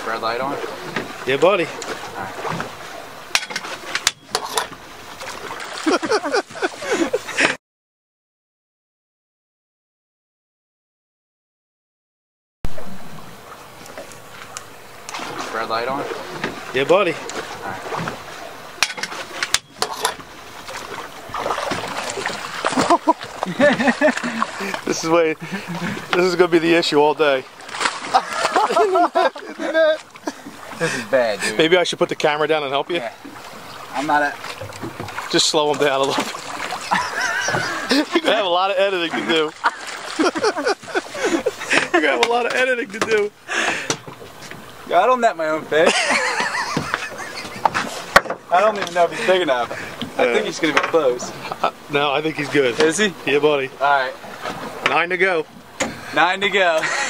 Red light on? Yeah, buddy. Red light on? Yeah, buddy. This is gonna be the issue all day. This is bad, dude. Maybe I should put the camera down and help you? Yeah. I'm not a... Just slow him down a little bit. You're gonna have a lot of editing to do. You're gonna have a lot of editing to do. I don't net my own fish. I don't even know if he's big enough. I think he's gonna be close. No, I think he's good. Is he? Yeah, buddy. Alright. 9 to go. 9 to go.